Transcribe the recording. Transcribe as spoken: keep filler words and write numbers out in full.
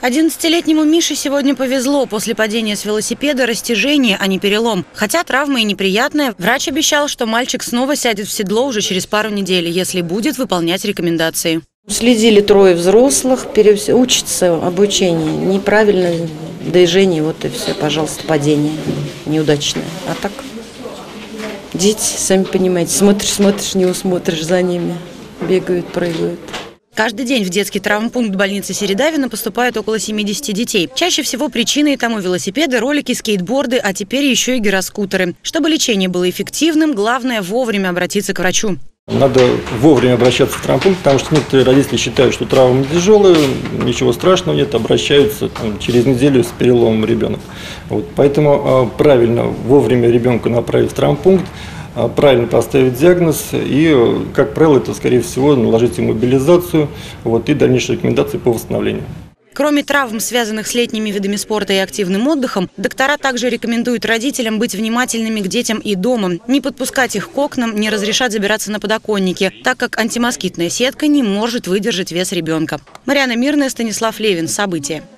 одиннадцатилетнему Мише сегодня повезло. После падения с велосипеда растяжение, а не перелом. Хотя травма и неприятная, врач обещал, что мальчик снова сядет в седло уже через пару недель, если будет выполнять рекомендации. Следили трое взрослых, перев... учится обучение. Неправильное движение, вот и все, пожалуйста, падение неудачное. А так, дети, сами понимаете, смотришь, смотришь, не усмотришь за ними. Бегают, прыгают. Каждый день в детский травмпункт больницы Середавино поступает около семидесяти детей. Чаще всего причиной тому велосипеды, ролики, скейтборды, а теперь еще и гироскутеры. Чтобы лечение было эффективным, главное вовремя обратиться к врачу. Надо вовремя обращаться в травмпункт, потому что некоторые родители считают, что травма тяжелая, ничего страшного нет, обращаются там, через неделю с переломом ребенок. Вот, поэтому э, правильно вовремя ребенка направить в травмпункт, э, правильно поставить диагноз и, э, как правило, это, скорее всего, наложить иммобилизацию вот, и дальнейшие рекомендации по восстановлению. Кроме травм, связанных с летними видами спорта и активным отдыхом, доктора также рекомендуют родителям быть внимательными к детям и дома, не подпускать их к окнам, не разрешать забираться на подоконники, так как антимоскитная сетка не может выдержать вес ребенка. Марьяна Мирная, Станислав Левин. События.